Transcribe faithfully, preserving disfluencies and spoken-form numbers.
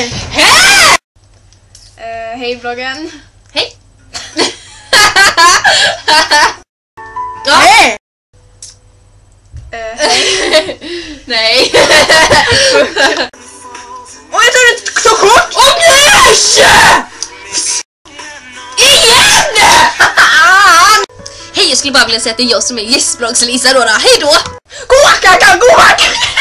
Hej! Uh, hej vloggen. Hej! Ja. Hej! Uh, hej. Nej. Åh, jag tar ett kort! Åh, nej! Igen! Hej, jag skulle bara vilja säga att det är jag som är gästbloggs Lisa då. Hej då! Gå, gå, gå!